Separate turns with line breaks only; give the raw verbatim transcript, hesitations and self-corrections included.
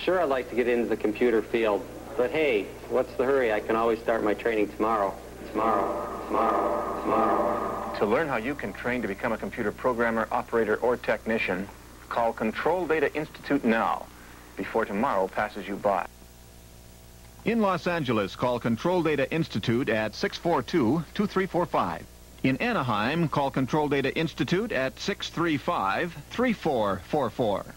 Sure, I'd like to get into the computer field, but hey, what's the hurry? I can always start my training tomorrow. Tomorrow, tomorrow, tomorrow.
To learn how you can train to become a computer programmer, operator, or technician, call Control Data Institute now, before tomorrow passes you by.
In Los Angeles, call Control Data Institute at six four two, two three four five. In Anaheim, call Control Data Institute at six three five, three four four four.